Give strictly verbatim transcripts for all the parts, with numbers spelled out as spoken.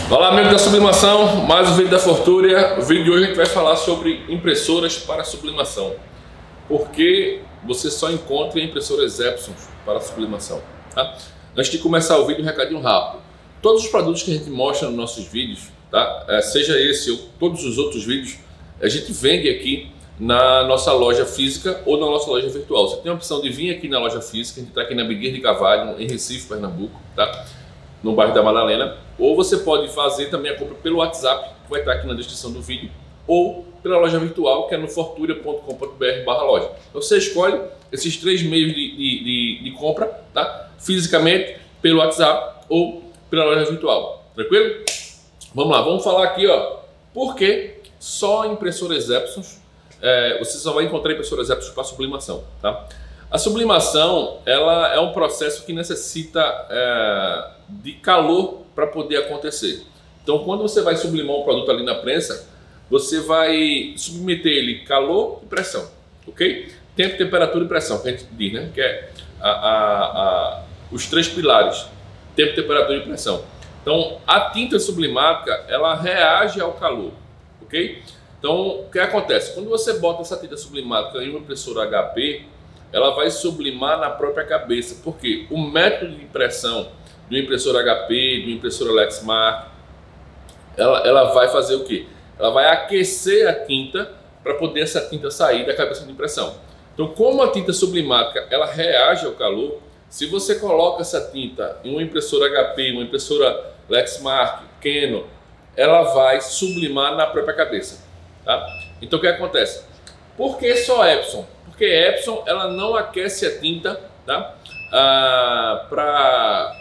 Olá, amigo da sublimação, mais um vídeo da Fortúria. O vídeo de hoje a gente vai falar sobre impressoras para sublimação. Por que você só encontra impressoras Epson para sublimação? Tá? Antes de começar o vídeo, um recadinho rápido. Todos os produtos que a gente mostra nos nossos vídeos, tá? É, seja esse ou todos os outros vídeos, a gente vende aqui na nossa loja física ou na nossa loja virtual. Você tem a opção de vir aqui na loja física, a gente está aqui na Bigueira de Carvalho, em Recife, Pernambuco, tá? No bairro da Madalena, ou você pode fazer também a compra pelo WhatsApp, que vai estar aqui na descrição do vídeo, ou pela loja virtual, que é no forturia ponto com ponto br barra loja. Então você escolhe esses três meios de, de, de, de compra, tá? Fisicamente, pelo WhatsApp ou pela loja virtual, tranquilo? Vamos lá, vamos falar aqui, ó, por que só impressoras Epson, é, você só vai encontrar impressoras Epson para sublimação, tá? A sublimação, ela é um processo que necessita é, de calor para poder acontecer. Então, quando você vai sublimar um produto ali na prensa, você vai submeter ele calor e pressão, ok? Tempo, temperatura e pressão, que a gente diz, né? Que é a, a, a, os três pilares, tempo, temperatura e pressão. Então, a tinta sublimática, ela reage ao calor, ok? Então, o que acontece? Quando você bota essa tinta sublimática em uma impressora H P, ela vai sublimar na própria cabeça, porque o método de impressão de uma impressora H P, de uma impressora Lexmark, ela, ela vai fazer o quê? Ela vai aquecer a tinta para poder essa tinta sair da cabeça de impressão. Então, como a tinta sublimática ela reage ao calor, se você coloca essa tinta em uma impressora H P, uma impressora Lexmark, Canon, ela vai sublimar na própria cabeça, tá? Então, o que acontece? Por que só Epson? Porque Epson ela não aquece a tinta, tá? Ah, para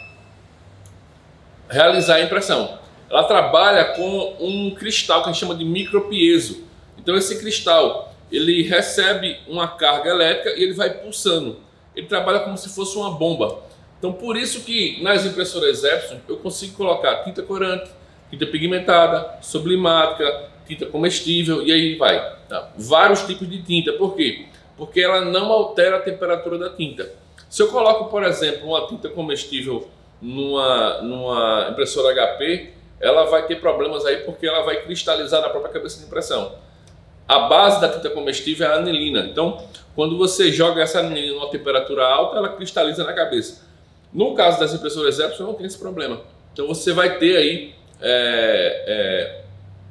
realizar a impressão. Ela trabalha com um cristal que a gente chama de micropiezo. Então esse cristal ele recebe uma carga elétrica e ele vai pulsando. Ele trabalha como se fosse uma bomba. Então por isso que nas impressoras Epson eu consigo colocar tinta corante, tinta pigmentada, sublimática, tinta comestível e aí vai. Tá? Vários tipos de tinta. Por quê? Porque ela não altera a temperatura da tinta. Se eu coloco, por exemplo, uma tinta comestível numa, numa impressora H P, ela vai ter problemas aí porque ela vai cristalizar na própria cabeça de impressão. A base da tinta comestível é a anilina. Então, quando você joga essa anilina numa temperatura alta, ela cristaliza na cabeça. No caso das impressoras Epson, não tem esse problema. Então, você vai ter aí é, é,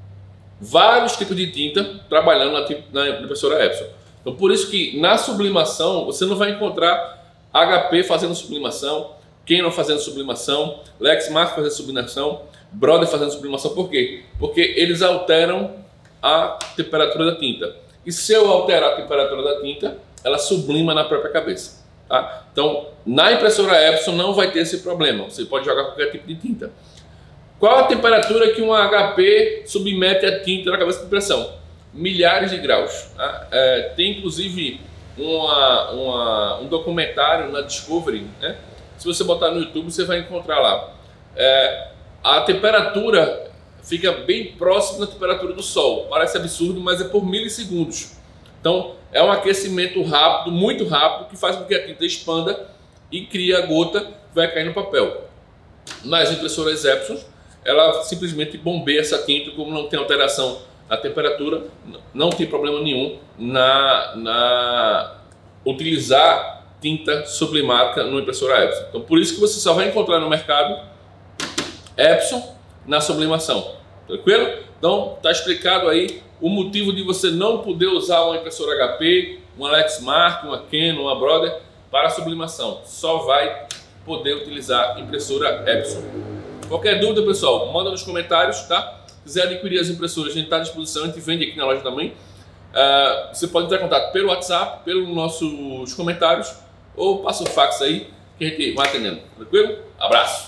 vários tipos de tinta trabalhando na, na impressora Epson. Então, por isso que na sublimação você não vai encontrar H P fazendo sublimação, Canon fazendo sublimação, Lexmark fazendo sublimação, Brother fazendo sublimação. Por quê? Porque eles alteram a temperatura da tinta. E se eu alterar a temperatura da tinta, ela sublima na própria cabeça. Tá? Então, na impressora Epson não vai ter esse problema. Você pode jogar qualquer tipo de tinta. Qual a temperatura que um H P submete a tinta na cabeça de impressão? Milhares de graus. Tá? É, tem inclusive uma, uma, um documentário na Discovery, né? Se você botar no YouTube você vai encontrar lá. É, a temperatura fica bem próxima da temperatura do Sol. Parece absurdo, mas é por milissegundos. Então é um aquecimento rápido, muito rápido, que faz com que a tinta expanda e cria a gota que vai cair no papel. Nas impressoras Epson, ela simplesmente bombeia essa tinta, como não tem alteração a temperatura, não tem problema nenhum na, na utilizar tinta sublimática no impressora Epson. Então por isso que você só vai encontrar no mercado Epson na sublimação, tranquilo? Então está explicado aí o motivo de você não poder usar uma impressora H P, uma Lexmark, uma Canon, uma Brother para sublimação. Só vai poder utilizar impressora Epson. Qualquer dúvida, pessoal, manda nos comentários, tá? Se quiser adquirir as impressoras, a gente está à disposição, a gente vende aqui na loja também. Uh, você pode entrar em contato pelo WhatsApp, pelos nossos comentários, ou passa o fax aí que a gente vai atendendo. Tranquilo? Abraço!